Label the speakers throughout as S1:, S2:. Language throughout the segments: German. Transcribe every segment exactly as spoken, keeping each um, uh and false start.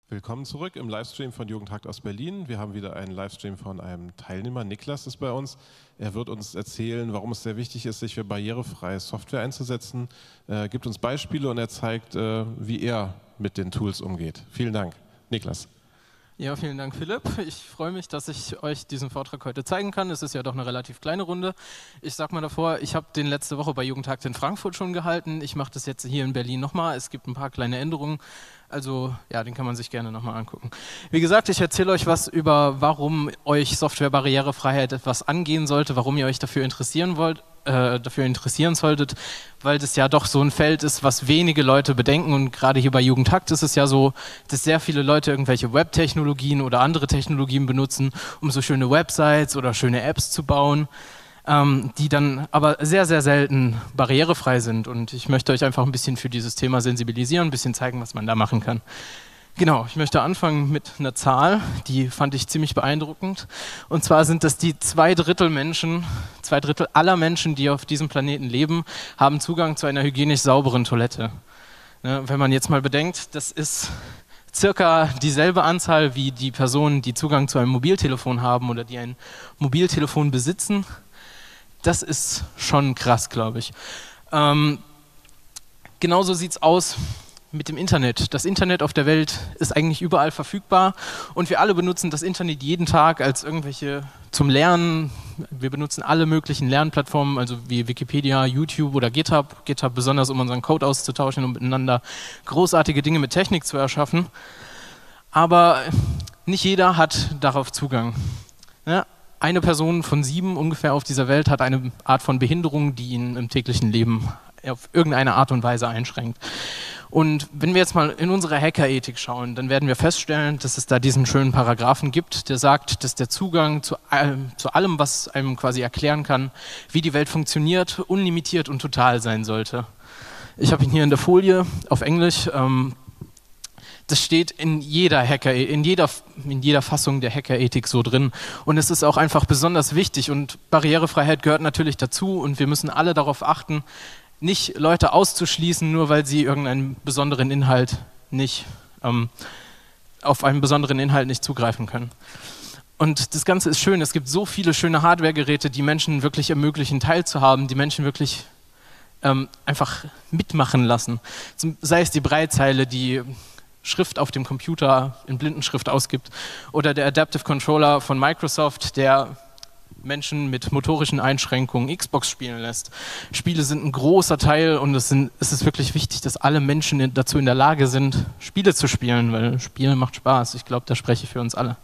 S1: Willkommen zurück im Livestream von Jugendhakt aus Berlin. Wir haben wieder einen Livestream von einem Teilnehmer. Niklas ist bei uns. Er wird uns erzählen, warum es sehr wichtig ist, sich für barrierefreie Software einzusetzen. Er gibt uns Beispiele und er zeigt, wie er mit den Tools umgeht. Vielen Dank. Niklas.
S2: Ja, vielen Dank, Philipp. Ich freue mich, dass ich euch diesen Vortrag heute zeigen kann. Es ist ja doch eine relativ kleine Runde. Ich sage mal davor, ich habe den letzte Woche bei Jugendhakt in Frankfurt schon gehalten. Ich mache das jetzt hier in Berlin nochmal. Es gibt ein paar kleine Änderungen. Also ja, den kann man sich gerne nochmal angucken. Wie gesagt, ich erzähle euch was über, warum euch Software-Barrierefreiheit etwas angehen sollte, warum ihr euch dafür interessieren wollt, äh, dafür interessieren solltet, weil das ja doch so ein Feld ist, was wenige Leute bedenken. Und gerade hier bei Jugendhakt ist es ja so, dass sehr viele Leute irgendwelche Web-Technologien oder andere Technologien benutzen, um so schöne Websites oder schöne Apps zu bauen, ähm, die dann aber sehr, sehr selten barrierefrei sind. Und ich möchte euch einfach ein bisschen für dieses Thema sensibilisieren, ein bisschen zeigen, was man da machen kann. Genau, ich möchte anfangen mit einer Zahl, die fand ich ziemlich beeindruckend. Und zwar sind das die zwei Drittel Menschen, zwei Drittel aller Menschen, die auf diesem Planeten leben, haben Zugang zu einer hygienisch sauberen Toilette. Ne, wenn man jetzt mal bedenkt, das ist circa dieselbe Anzahl wie die Personen, die Zugang zu einem Mobiltelefon haben oder die ein Mobiltelefon besitzen. Das ist schon krass, glaube ich. Ähm, genauso sieht es aus mit dem Internet. Das Internet auf der Welt ist eigentlich überall verfügbar und wir alle benutzen das Internet jeden Tag als irgendwelche zum Lernen. Wir benutzen alle möglichen Lernplattformen, also wie Wikipedia, YouTube oder GitHub. GitHub besonders, um unseren Code auszutauschen und miteinander großartige Dinge mit Technik zu erschaffen. Aber nicht jeder hat darauf Zugang. Ja? Eine Person von sieben ungefähr auf dieser Welt hat eine Art von Behinderung, die ihn im täglichen Leben auf irgendeine Art und Weise einschränkt. Und wenn wir jetzt mal in unsere Hackerethik schauen, dann werden wir feststellen, dass es da diesen schönen Paragraphen gibt, der sagt, dass der Zugang zu allem, zu allem, was einem quasi erklären kann, wie die Welt funktioniert, unlimitiert und total sein sollte. Ich habe ihn hier in der Folie auf Englisch. Ähm, Das steht in jeder Hacker, in jeder, in jeder Fassung der Hackerethik so drin. Und es ist auch einfach besonders wichtig. Und Barrierefreiheit gehört natürlich dazu. Und wir müssen alle darauf achten, nicht Leute auszuschließen, nur weil sie irgendeinen besonderen Inhalt nicht, ähm, auf einen besonderen Inhalt nicht zugreifen können. Und das Ganze ist schön. Es gibt so viele schöne Hardware-Geräte, die Menschen wirklich ermöglichen, teilzuhaben, die Menschen wirklich ähm, einfach mitmachen lassen. Sei es die Breitzeile, die Schrift auf dem Computer in Blindenschrift ausgibt oder der Adaptive Controller von Microsoft, der Menschen mit motorischen Einschränkungen Xbox spielen lässt. Spiele sind ein großer Teil und es, sind, es ist wirklich wichtig, dass alle Menschen in, dazu in der Lage sind, Spiele zu spielen, weil Spielen macht Spaß. Ich glaube, da spreche ich für uns alle.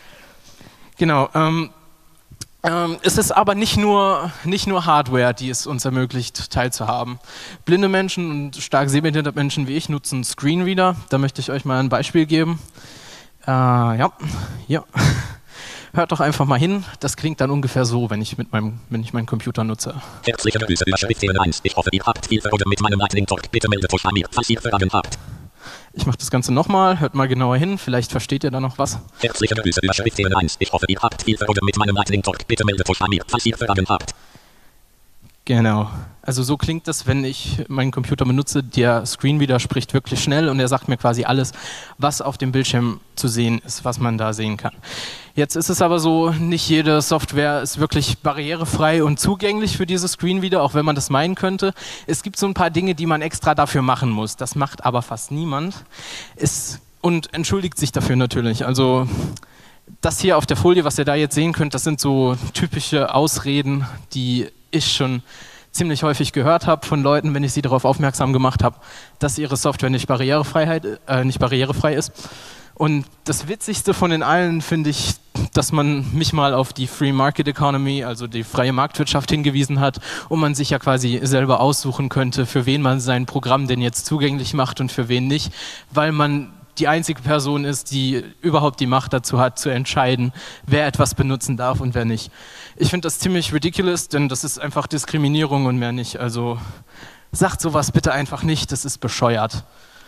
S2: Genau. Ähm, Ähm, es ist aber nicht nur, nicht nur Hardware, die es uns ermöglicht, teilzuhaben. Blinde Menschen und stark sehbehinderte Menschen wie ich nutzen Screenreader. Da möchte ich euch mal ein Beispiel geben. Äh, ja, ja. Hört doch einfach mal hin. Das klingt dann ungefähr so, wenn ich, mit meinem, wenn ich meinen Computer nutze.
S3: Herzliche Grüße, Überschriftthemen eins. Ich hoffe, ihr habt viel Freude mit meinem Lightning Talk. Bitte meldet euch bei mir, falls ihr Fragen habt.
S2: Ich mache das Ganze nochmal, hört mal genauer hin, vielleicht versteht ihr da noch was.
S3: Herzliche Grüße, Überschriftthemen eins. Ich hoffe, ihr habt viel Freude mit meinem Lightning Talk. Bitte meldet euch bei mir, falls ihr Fragen habt.
S2: Genau. Also so klingt das, wenn ich meinen Computer benutze. Der Screenreader spricht wirklich schnell und er sagt mir quasi alles, was auf dem Bildschirm zu sehen ist, was man da sehen kann. Jetzt ist es aber so, nicht jede Software ist wirklich barrierefrei und zugänglich für diese Screenreader, auch wenn man das meinen könnte. Es gibt so ein paar Dinge, die man extra dafür machen muss. Das macht aber fast niemand. Es, und entschuldigt sich dafür natürlich. Also das hier auf der Folie, was ihr da jetzt sehen könnt, das sind so typische Ausreden, die ich schon ziemlich häufig gehört habe von Leuten, wenn ich sie darauf aufmerksam gemacht habe, dass ihre Software nicht barrierefrei, äh, nicht barrierefrei ist. Und das Witzigste von den allen finde ich, dass man mich mal auf die Free Market Economy, also die freie Marktwirtschaft hingewiesen hat und man sich ja quasi selber aussuchen könnte, für wen man sein Programm denn jetzt zugänglich macht und für wen nicht, weil man die einzige Person ist, die überhaupt die Macht dazu hat, zu entscheiden, wer etwas benutzen darf und wer nicht. Ich finde das ziemlich ridiculous, denn das ist einfach Diskriminierung und mehr nicht. Also sagt sowas bitte einfach nicht, das ist bescheuert.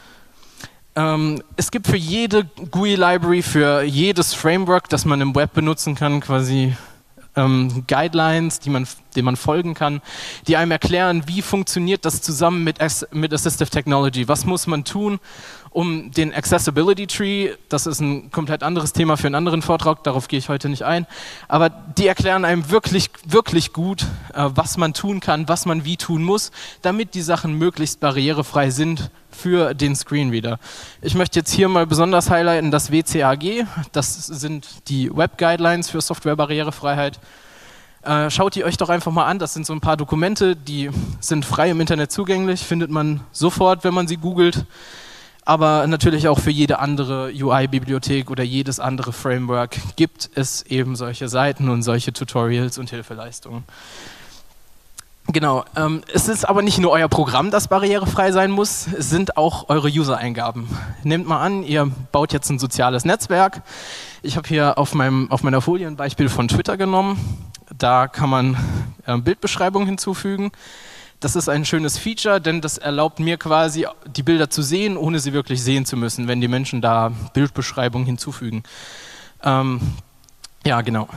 S2: Ähm, es gibt für jede G U I-Library, für jedes Framework, das man im Web benutzen kann, quasi ähm, Guidelines, die man, denen man folgen kann, die einem erklären, wie funktioniert das zusammen mit, mit Assistive Technology. Was muss man tun, um den Accessibility Tree, das ist ein komplett anderes Thema für einen anderen Vortrag, darauf gehe ich heute nicht ein, aber die erklären einem wirklich, wirklich gut, äh, was man tun kann, was man wie tun muss, damit die Sachen möglichst barrierefrei sind für den Screenreader. Ich möchte jetzt hier mal besonders highlighten das W C A G, das sind die Web Guidelines für Software-Barrierefreiheit. Äh, schaut die euch doch einfach mal an, das sind so ein paar Dokumente, die sind frei im Internet zugänglich, findet man sofort, wenn man sie googelt. Aber natürlich auch für jede andere U I-Bibliothek oder jedes andere Framework gibt es eben solche Seiten und solche Tutorials und Hilfeleistungen. Genau, ähm, es ist aber nicht nur euer Programm, das barrierefrei sein muss, es sind auch eure User-Eingaben. Nehmt mal an, ihr baut jetzt ein soziales Netzwerk. Ich habe hier auf, meinem, auf meiner Folie ein Beispiel von Twitter genommen. Da kann man äh, Bildbeschreibungen hinzufügen. Das ist ein schönes Feature, denn das erlaubt mir quasi, die Bilder zu sehen, ohne sie wirklich sehen zu müssen, wenn die Menschen da Bildbeschreibungen hinzufügen. Ähm, ja, genau.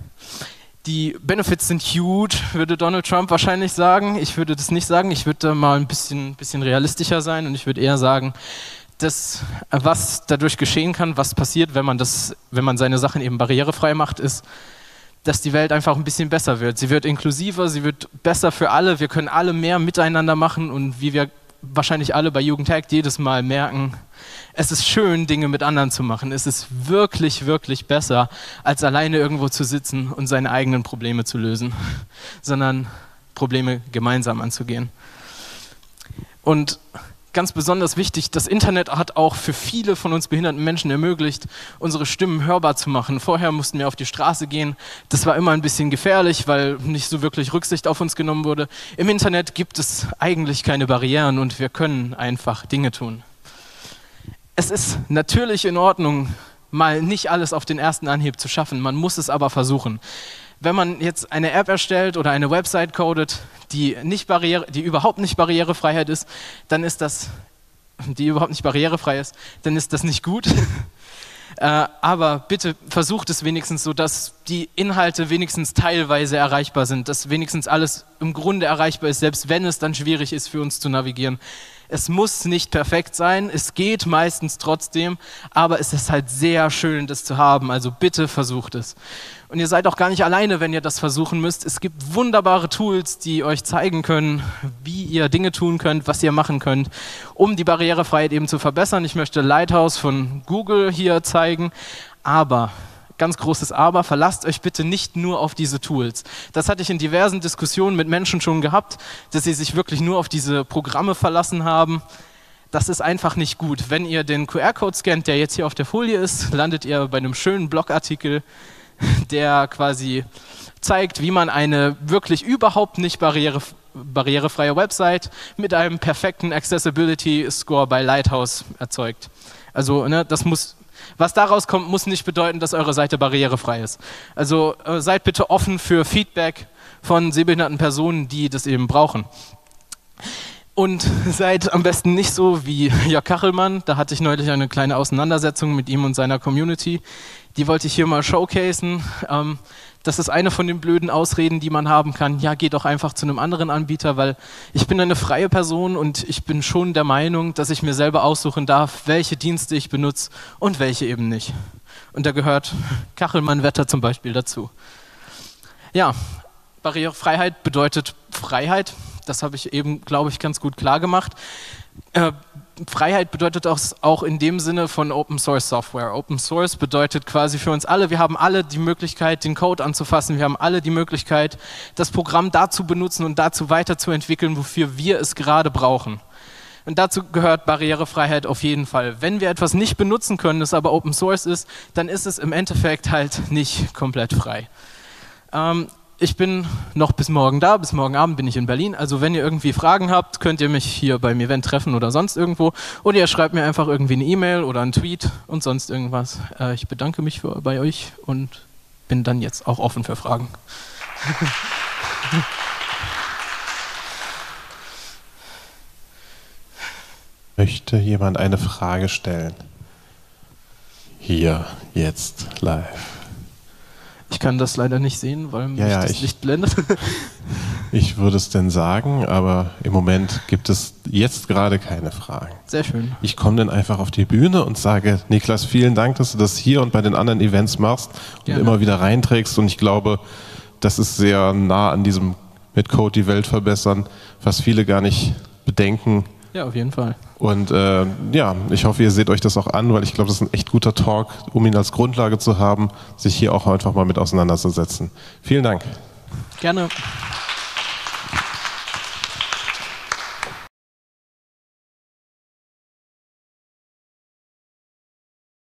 S2: Die Benefits sind huge, würde Donald Trump wahrscheinlich sagen. Ich würde das nicht sagen. Ich würde da mal ein bisschen, bisschen realistischer sein und ich würde eher sagen, dass, was dadurch geschehen kann, was passiert, wenn man, das, wenn man seine Sachen eben barrierefrei macht, ist, dass die Welt einfach ein bisschen besser wird. Sie wird inklusiver, sie wird besser für alle, wir können alle mehr miteinander machen und wie wir wahrscheinlich alle bei Jugendhackt jedes Mal merken, es ist schön, Dinge mit anderen zu machen. Es ist wirklich, wirklich besser, als alleine irgendwo zu sitzen und seine eigenen Probleme zu lösen, sondern Probleme gemeinsam anzugehen. Und ganz besonders wichtig, das Internet hat auch für viele von uns behinderten Menschen ermöglicht, unsere Stimmen hörbar zu machen. Vorher mussten wir auf die Straße gehen. Das war immer ein bisschen gefährlich, weil nicht so wirklich Rücksicht auf uns genommen wurde. Im Internet gibt es eigentlich keine Barrieren und wir können einfach Dinge tun. Es ist natürlich in Ordnung, mal nicht alles auf den ersten Anhieb zu schaffen. Man muss es aber versuchen. Wenn man jetzt eine App erstellt oder eine Website codet, die, nicht barriere, die überhaupt nicht barrierefrei ist, dann ist das, die überhaupt nicht barrierefrei ist, dann ist das nicht gut. äh, aber bitte versucht es wenigstens so, dass die Inhalte wenigstens teilweise erreichbar sind, dass wenigstens alles im Grunde erreichbar ist, selbst wenn es dann schwierig ist für uns zu navigieren. Es muss nicht perfekt sein, es geht meistens trotzdem, aber es ist halt sehr schön, das zu haben, also bitte versucht es. Und ihr seid auch gar nicht alleine, wenn ihr das versuchen müsst. Es gibt wunderbare Tools, die euch zeigen können, wie ihr Dinge tun könnt, was ihr machen könnt, um die Barrierefreiheit eben zu verbessern. Ich möchte Lighthouse von Google hier zeigen, aber, ganz großes Aber, verlasst euch bitte nicht nur auf diese Tools. Das hatte ich in diversen Diskussionen mit Menschen schon gehabt, dass sie sich wirklich nur auf diese Programme verlassen haben. Das ist einfach nicht gut. Wenn ihr den Q R-Code scannt, der jetzt hier auf der Folie ist, landet ihr bei einem schönen Blogartikel, der quasi zeigt, wie man eine wirklich überhaupt nicht barriere, barrierefreie Website mit einem perfekten Accessibility Score bei Lighthouse erzeugt. Also ne, das muss, was daraus kommt, muss nicht bedeuten, dass eure Seite barrierefrei ist. Also äh, seid bitte offen für Feedback von sehbehinderten Personen, die das eben brauchen. Und seid am besten nicht so wie Jörg Kachelmann, da hatte ich neulich eine kleine Auseinandersetzung mit ihm und seiner Community. Die wollte ich hier mal showcasen. Ähm, das ist eine von den blöden Ausreden, die man haben kann. Ja, geh doch einfach zu einem anderen Anbieter, weil ich bin eine freie Person und ich bin schon der Meinung, dass ich mir selber aussuchen darf, welche Dienste ich benutze und welche eben nicht. Und da gehört Kachelmann-Wetter zum Beispiel dazu. Ja, Barrierefreiheit bedeutet Freiheit. Das habe ich eben, glaube ich, ganz gut klar gemacht. Äh, Freiheit bedeutet auch, auch in dem Sinne von Open Source Software. Open Source bedeutet quasi für uns alle, wir haben alle die Möglichkeit, den Code anzufassen, wir haben alle die Möglichkeit, das Programm dazu benutzen und dazu weiterzuentwickeln, wofür wir es gerade brauchen. Und dazu gehört Barrierefreiheit auf jeden Fall. Wenn wir etwas nicht benutzen können, das aber Open Source ist, dann ist es im Endeffekt halt nicht komplett frei. Ähm, Ich bin noch bis morgen da, bis morgen Abend bin ich in Berlin. Also wenn ihr irgendwie Fragen habt, könnt ihr mich hier beim Event treffen oder sonst irgendwo. Oder ihr schreibt mir einfach irgendwie eine E-Mail oder einen Tweet und sonst irgendwas. Äh, ich bedanke mich für, bei euch und bin dann jetzt auch offen für Fragen.
S1: Möchte jemand eine Frage stellen? Hier, jetzt, live.
S2: Ich kann das leider nicht sehen, weil mich
S1: Ja, ja,
S2: das
S1: ich-
S2: Licht blendet.
S1: Ich würde es denn sagen, aber im Moment gibt es jetzt gerade keine Fragen.
S2: Sehr schön.
S1: Ich komme dann einfach auf die Bühne und sage, Niklas, vielen Dank, dass du das hier und bei den anderen Events machst und
S2: Gerne.
S1: immer wieder reinträgst. Und ich glaube, das ist sehr nah an diesem mit Code die Welt verbessern, was viele gar nicht bedenken.
S2: Ja, auf jeden Fall.
S1: Und äh, ja, ich hoffe, ihr seht euch das auch an, weil ich glaube, das ist ein echt guter Talk, um ihn als Grundlage zu haben, sich hier auch einfach mal mit auseinanderzusetzen. Vielen Dank.
S2: Gerne.